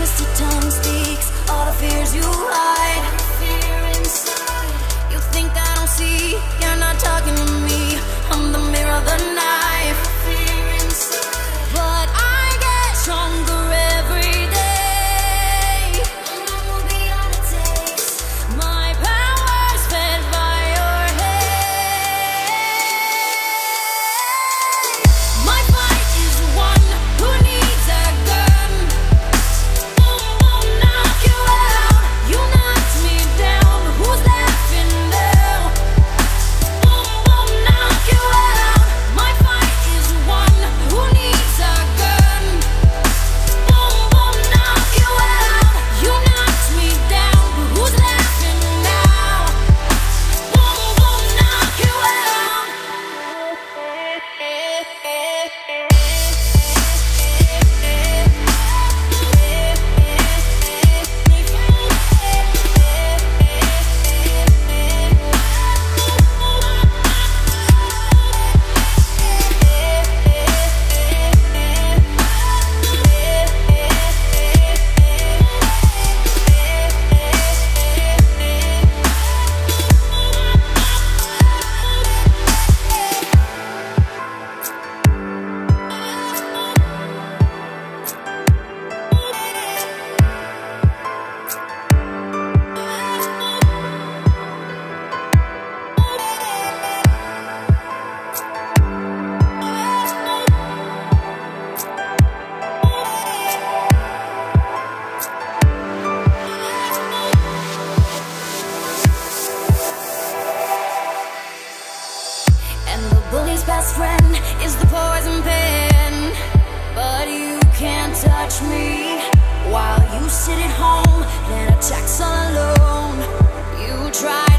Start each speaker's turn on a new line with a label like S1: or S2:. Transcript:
S1: twisted tongue speaks all the fears you hide. Fear inside. You think I don't see, you're not talking to me. I'm the mirror, the knife. Fear inside. But I get stronger every day. I will be all it takes. My power's fed by your hate. My fight is one who needs a gun. Boom, boom, knock you out. You knocked me down. Who's laughing now? Boom, boom, knock you out. My fight is one who needs a gun. Boom, boom, knock you out. You knocked me down. Who's laughing now? Boom, boom, knock you out. And the bully's best friend is the poison pen. But you can't touch me while you sit at home and attacks all alone. You try